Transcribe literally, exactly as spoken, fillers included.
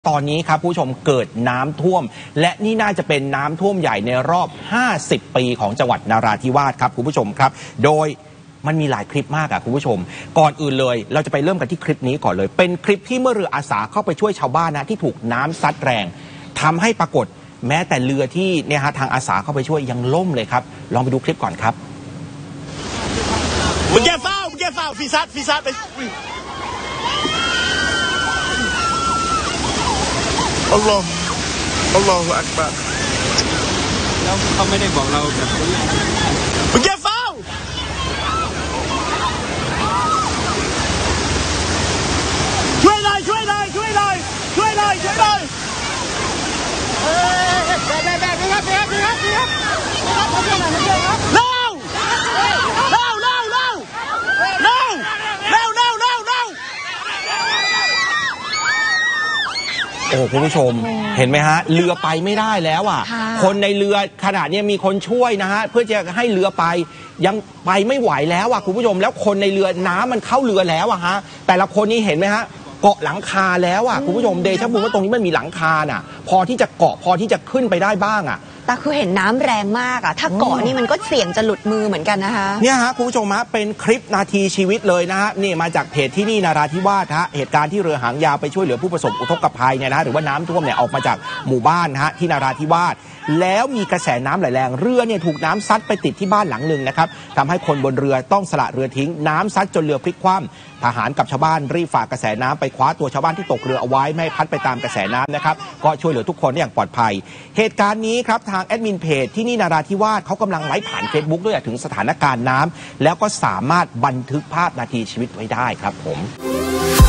ตอนนี้ครับผู้ชมเกิดน้ำท่วมและนี่น่าจะเป็นน้ำท่วมใหญ่ในรอบห้าสิบปีของจังหวัดนราธิวาสครับคุณผู้ชมครับโดยมันมีหลายคลิปมากอะคุณผู้ชมก่อนอื่นเลยเราจะไปเริ่มกันที่คลิปนี้ก่อนเลยเป็นคลิปที่เมื่อเรืออาสาเข้าไปช่วยชาวบ้านนะที่ถูกน้ำซัดแรงทำให้ปรากฏแม้แต่เรือที่เนี่ยฮะทางอาสาเข้าไปช่วยยังล่มเลยครับลองไปดูคลิปก่อนครับมึงแกเฝ้ามึงแกเฝ้าฟีซัดฟีซัดไปอัลลอฮ์อัลลอฮฺอักบัรแล้วเขาไม่ได้บอกเราแบบนี้มึงแกเฝ้าช่วยหน่อยช่วยหน่อยช่วยหน่อยช่วยหน่อยช่วยหน่อยเฮ้ยแบกแบกแบกครับแบกครับแบกครับแบกครับมาช่วยหน่อยมาช่วยครับเร็วเร็วเร็วเร็วเร็วเร็วเร็วเร็วเร็วโอ้คุณผู้ชมเห็นไหมฮะเรือไปไม่ได้แล้วอ่ะคนในเรือขนาดนี้มีคนช่วยนะฮะเพื่อจะให้เรือไปยังไปไม่ไหวแล้วอ่ะคุณผู้ชมแล้วคนในเรือน้ำมันเข้าเรือแล้วอ่ะฮะแต่ละคนนี้เห็นไหมฮะเกาะหลังคาแล้วอ่ะคุณผู้ชมเดชะบุญว่าตรงนี้มันมีหลังคาน่ะพอที่จะเกาะพอที่จะขึ้นไปได้บ้างอ่ะแต่คือเห็นน้ำแรงมากอ่ะถ้าเกาะนี่มันก็เสี่ยงจะหลุดมือเหมือนกันนะคะเนี่ยฮะคุณผู้ชมฮะเป็นคลิปนาทีชีวิตเลยนะฮะนี่มาจากเพจที่นี่นราธิวาสฮะเหตุการณ์ที่เรือหางยาวไปช่วยเหลือผู้ประสบอุทกภัยเนี่ยนะหรือว่าน้ำท่วมเนี่ยออกมาจากหมู่บ้านฮะที่นราธิวาสแล้วมีกระแสน้ำไหลแรงเรือเนี่ยถูกน้ำซัดไปติดที่บ้านหลังหนึ่งนะครับทำให้คนบนเรือต้องสละเรือทิ้งน้ำซัดจนเรือพลิกคว่ำทหารกับชาวบ้านรีบฝากกระแสน้ำไปคว้าตัวชาวบ้านที่ตกเรือเอาไว้ไม่ให้พัดไปตามกระแสน้ำนะครับก็ช่วยเหลือทุกคนได้อย่างปลอดภัยเหตุการณ์นี้ครับทางแอดมินเพจที่นี่นราธิวาสเขากำลังไลฟ์ผ่าน เฟซบุ๊ก ด้วยถึงสถานการณ์น้ำแล้วก็สามารถบันทึกภาพนาทีชีวิตไว้ได้ครับผม